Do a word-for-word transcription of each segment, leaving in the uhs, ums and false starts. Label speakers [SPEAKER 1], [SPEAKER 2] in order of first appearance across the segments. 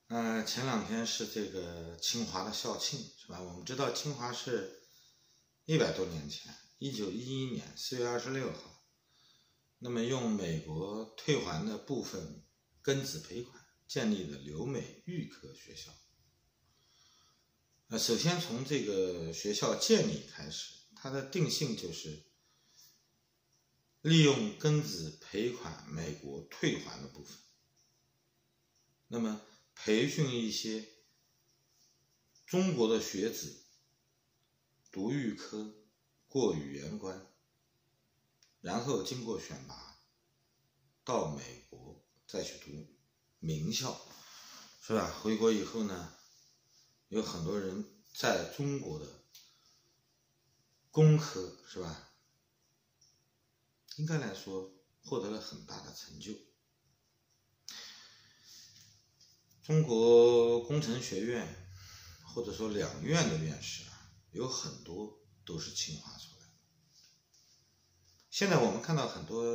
[SPEAKER 1] 呃，前两天是这个清华的校庆，是吧？我们知道清华是一百多年前，一九一一年四月二十六号，那么用美国退还的部分庚子赔款建立了留美预科学校。呃，首先从这个学校建立开始，它的定性就是利用庚子赔款美国退还的部分，那么培训一些中国的学子读预科、过语言关，然后经过选拔到美国再去读名校，是吧？回国以后呢，有很多人在中国的工科，是吧？应该来说获得了很大的成就。中国工程学院或者说两院的院士啊，有很多都是清华出来的。现在我们看到很多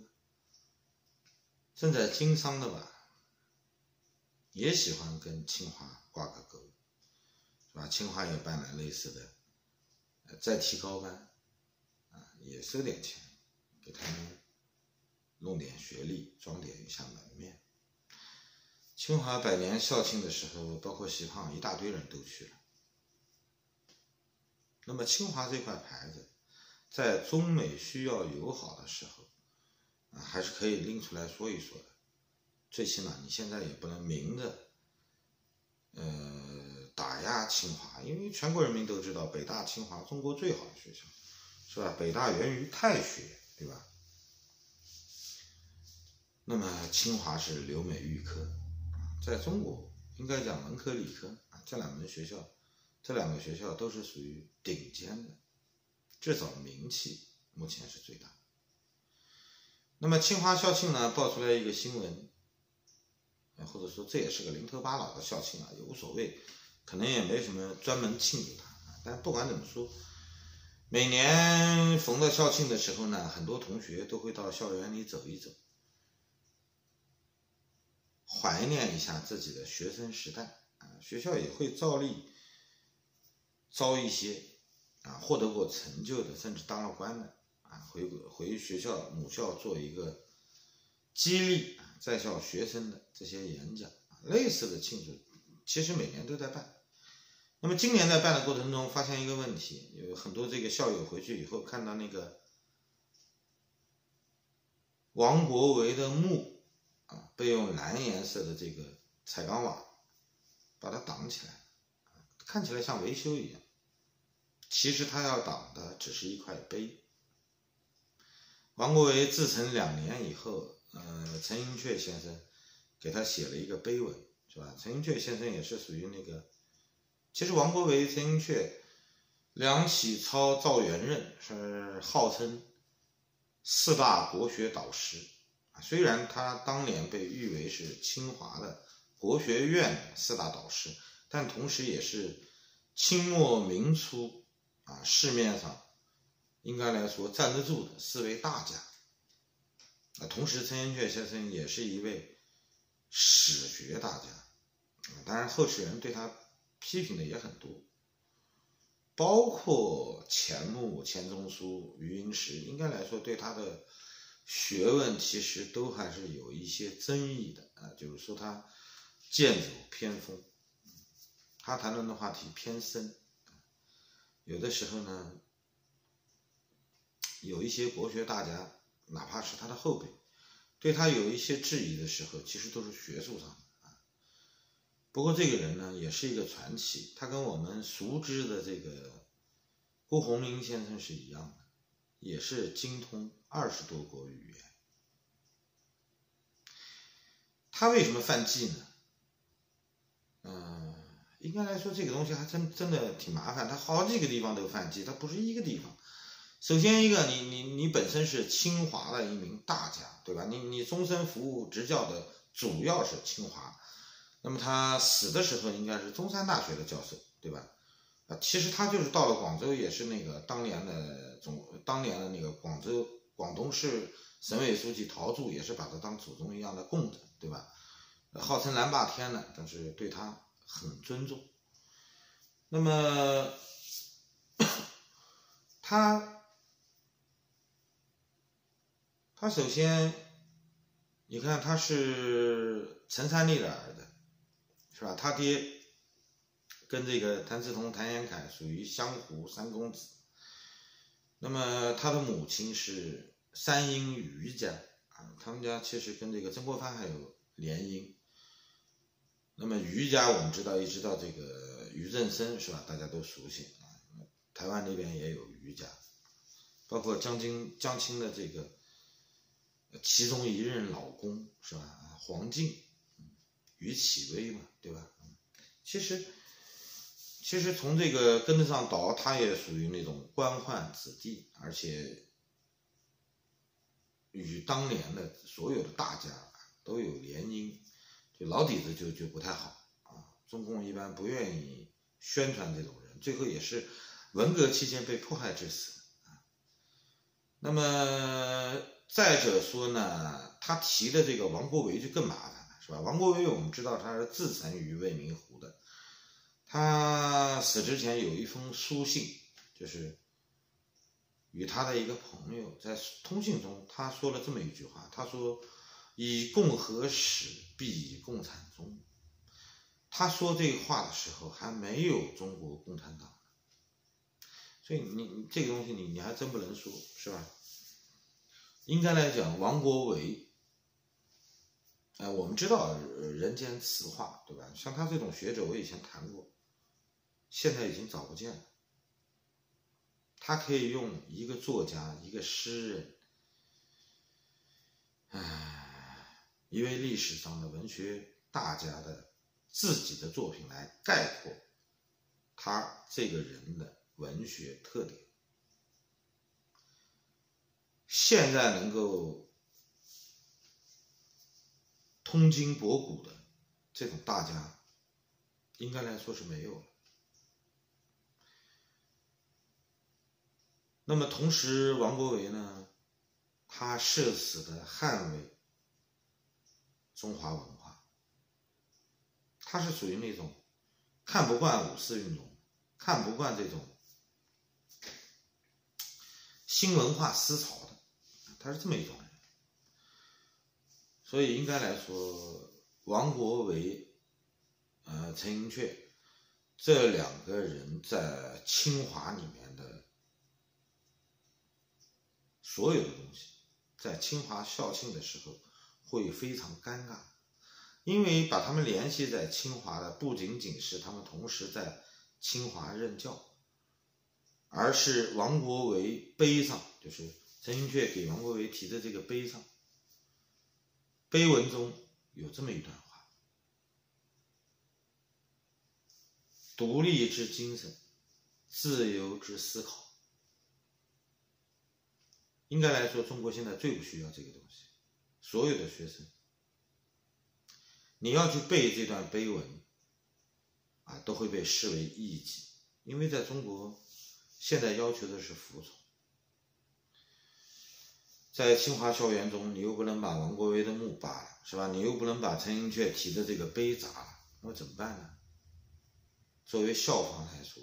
[SPEAKER 1] 正在经商的吧，也喜欢跟清华挂个钩，是吧？清华也办了类似的呃再提高班啊，也收点钱给他们弄点学历，装点一下门面。清华百年校庆的时候，包括习胖一大堆人都去了。那么清华这块牌子在中美需要友好的时候啊，还是可以拎出来说一说的。最起码你现在也不能明着呃打压清华，因为全国人民都知道北大清华中国最好的学校，是吧？北大源于太学，对吧？那么清华是留美预科，在中国应该讲文科理科啊，这两门学校，这两个学校都是属于顶尖的，至少名气目前是最大。那么清华校庆呢，爆出来一个新闻，或者说这也是个零头巴脑的校庆啊，也无所谓，可能也没什么专门庆祝它。但不管怎么说，每年逢到校庆的时候呢，很多同学都会到校园里走一走，怀念一下自己的学生时代啊，学校也会照例招一些啊获得过成就的，甚至当了官的啊，回回学校母校做一个激励啊在校学生的这些演讲，类似的庆祝，其实每年都在办。那么今年在办的过程中，发现一个问题，有很多这个校友回去以后看到那个王国维的墓啊，被用蓝颜色的这个彩钢瓦把它挡起来，看起来像维修一样，其实他要挡的只是一块碑。王国维自成两年以后，呃，陈寅恪先生给他写了一个碑文，是吧？陈寅恪先生也是属于那个，其实王国维、陈寅恪、梁启超、赵元任是号称四大国学导师，虽然他当年被誉为是清华的国学院四大导师，但同时也是清末明初啊市面上应该来说站得住的四位大家。啊，同时陈寅恪先生也是一位史学大家，当然后世人对他批评的也很多，包括钱穆、钱钟书、余英时，应该来说对他的学问其实都还是有一些争议的啊，就是说他剑走偏锋，他谈论的话题偏深，有的时候呢，有一些国学大家，哪怕是他的后辈，对他有一些质疑的时候，其实都是学术上的啊。不过这个人呢，也是一个传奇，他跟我们熟知的这个郭鸿铭先生是一样的，也是精通二十多国语言。他为什么犯忌呢？嗯、呃，应该来说这个东西还真真的挺麻烦，他好几个地方都犯忌，他不是一个地方。首先一个，你你你本身是清华的一名大家，对吧？你你终身服务执教的主要是清华，那么他死的时候应该是中山大学的教授，对吧？啊，其实他就是到了广州，也是那个当年的总当年的那个广州广东市省委书记陶铸也是把他当祖宗一样的供着，对吧？ 号称蓝霸天的，但是对他很尊重。那么他他首先你看他是陈三立的儿子，是吧？他爹跟这个谭嗣同、谭延闿属于湘湖三公子。那么他的母亲是三英于家啊，他们家其实跟这个曾国藩还有联姻。那么于家我们知道一直到这个于正声，是吧？大家都熟悉啊。台湾那边也有于家，包括江青江青的这个其中一任老公，是吧？黄敬，于启威嘛，对吧？其实其实从这个根子上倒，他也属于那种官宦子弟，而且与当年的所有的大家都有联姻，就老底子就就不太好啊。中共一般不愿意宣传这种人，最后也是文革期间被迫害致死啊。那么再者说呢，他提的这个王国维就更麻烦了，是吧？王国维我们知道他是自曾于未名湖的，他死之前有一封书信，就是与他的一个朋友在通信中，他说了这么一句话，他说：“以共和始，必以共产终。”他说这个话的时候还没有中国共产党，所以你你这个东西你你还真不能说，是吧？应该来讲，王国维，呃，我们知道人间词话，对吧？像他这种学者，我以前谈过，现在已经找不见了。他可以用一个作家、一个诗人，唉，一位历史上的文学大家的自己的作品来概括他这个人的文学特点。现在能够通今博古的这种大家，应该来说是没有了。那么同时，王国维呢，他誓死的捍卫中华文化，他是属于那种看不惯五四运动，看不惯这种新文化思潮的，他是这么一种人。所以应该来说，王国维、呃陈寅恪这两个人在清华里面的所有的东西，在清华校庆的时候会非常尴尬，因为把他们联系在清华的不仅仅是他们同时在清华任教，而是王国维碑上，就是陈寅恪给王国维提的这个碑上，碑文中有这么一段话：独立之精神，自由之思考。应该来说，中国现在最不需要这个东西。所有的学生，你要去背这段碑文啊，都会被视为异己，因为在中国现在要求的是服从。在清华校园中，你又不能把王国维的墓扒了，是吧？你又不能把陈寅恪提的这个碑砸了，那么怎么办呢？作为校方来说，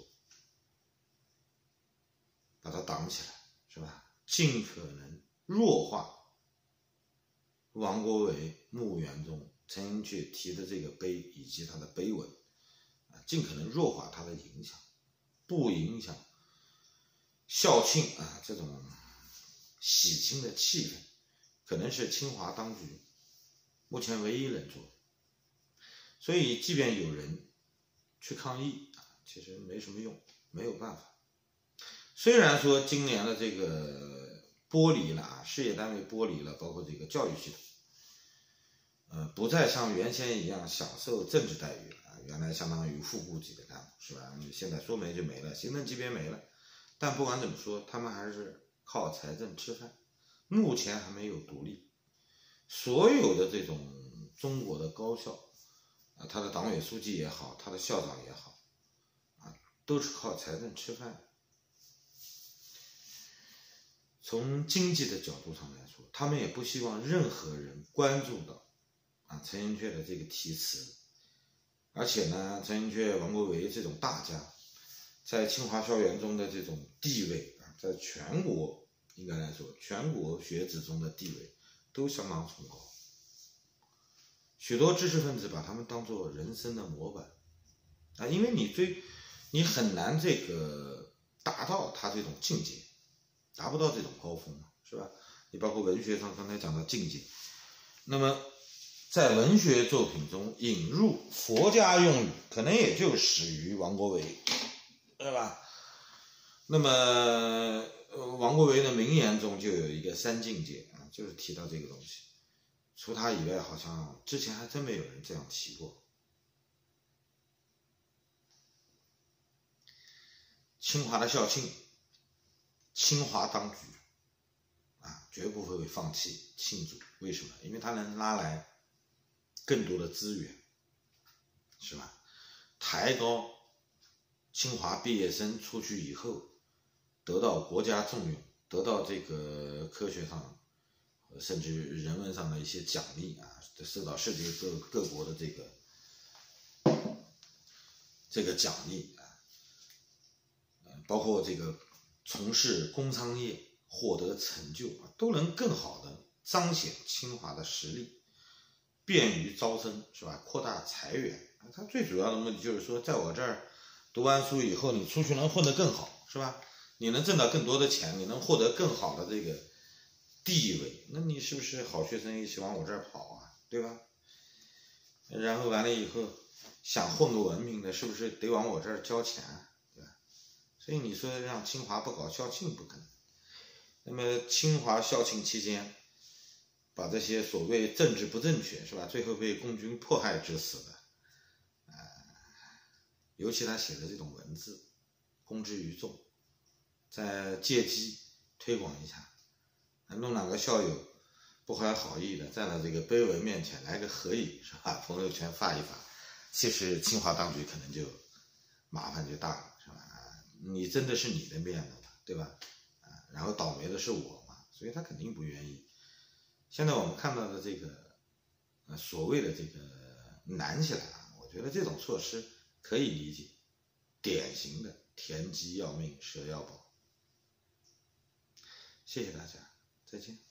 [SPEAKER 1] 把它挡起来，是吧？尽可能弱化王国维墓园中陈寅恪提的这个碑以及他的碑文，尽可能弱化它的影响，不影响校庆啊这种喜庆的气氛，可能是清华当局目前唯一能做的。所以即便有人去抗议，其实没什么用，没有办法。虽然说今年的这个剥离了啊，事业单位剥离了，包括这个教育系统，呃，不再像原先一样享受政治待遇了啊，原来相当于副部级的干部，是吧？现在说没就没了，行政级别没了。但不管怎么说，他们还是靠财政吃饭，目前还没有独立。所有的这种中国的高校啊，他的党委书记也好，他的校长也好啊，都是靠财政吃饭。从经济的角度上来说，他们也不希望任何人关注到啊陈寅恪的这个题词，而且呢，陈寅恪、王国维这种大家，在清华校园中的这种地位啊，在全国应该来说，全国学子中的地位都相当崇高。许多知识分子把他们当作人生的模板啊，因为你最你很难这个达到他这种境界，达不到这种高峰嘛，是吧？你包括文学上刚才讲到境界，那么在文学作品中引入佛家用语，可能也就始于王国维，对吧？那么、呃、王国维的名言中就有一个三境界啊，就是提到这个东西。除他以外，好像之前还真没有人这样提过。清华的校庆，清华当局啊，绝不会放弃庆祝。为什么？因为它能拉来更多的资源，是吧？抬高清华毕业生出去以后得到国家重用，得到这个科学上甚至人文上的一些奖励啊，受到世界各各国的这个这个奖励啊，包括这个从事工商业获得成就啊，都能更好的彰显清华的实力，便于招生，是吧？扩大财源。它最主要的目的就是说，在我这儿读完书以后，你出去能混得更好，是吧？你能挣到更多的钱，你能获得更好的这个地位，那你是不是好学生一起往我这儿跑啊，对吧？然后完了以后想混个文明的，是不是得往我这儿交钱，对吧？所以你说让清华不搞校庆不可能。那么清华校庆期间把这些所谓政治不正确，是吧，最后被共军迫害致死的、呃、尤其他写的这种文字公之于众，再借机推广一下，弄两个校友不怀好意的站在这个碑文面前来个合影，是吧？朋友圈发一发，其实清华当局可能就麻烦就大了，是吧？你真的是你的面子嘛，对吧？然后倒霉的是我嘛，所以他肯定不愿意。现在我们看到的这个呃所谓的这个难起来了，我觉得这种措施可以理解，典型的田鸡要命蛇要饱。谢谢大家，再见。